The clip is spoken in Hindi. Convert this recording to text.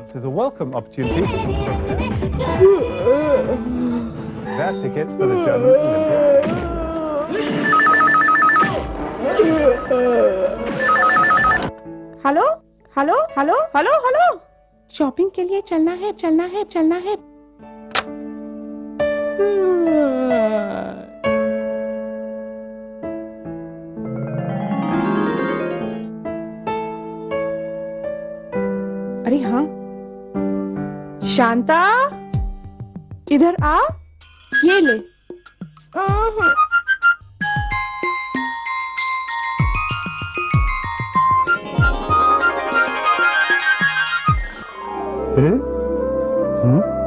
dance is a welcome opportunity to their tickets for the German Olympics. Hello hello hello hello hello, shopping के लिए चलना है चलना है चलना है। अरे हाँ, शांता इधर आ, ये ले। Huh?